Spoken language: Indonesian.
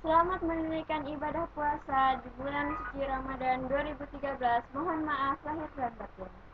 Selamat menunaikan ibadah puasa di bulan suci Ramadan 2013. Mohon maaf lahir dan batin.